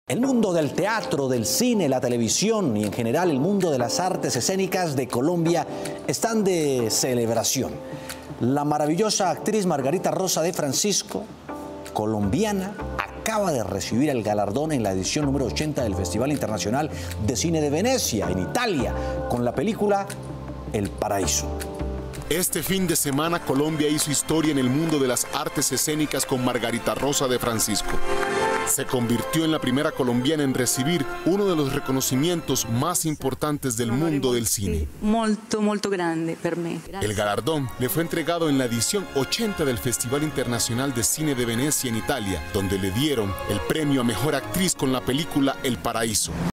El mundo del teatro, del cine, la televisión y en general el mundo de las artes escénicas de Colombia están de celebración. La maravillosa actriz Margarita Rosa de Francisco, colombiana, acaba de recibir el galardón en la edición número 80 del Festival Internacional de Cine de Venecia, en Italia, con la película El Paraíso. Este fin de semana Colombia hizo historia en el mundo de las artes escénicas con Margarita Rosa de Francisco. Se convirtió en la primera colombiana en recibir uno de los reconocimientos más importantes del mundo del cine. Molto grande per me. El galardón le fue entregado en la edición 80 del Festival Internacional de Cine de Venecia en Italia, donde le dieron el premio a Mejor Actriz con la película El Paraíso.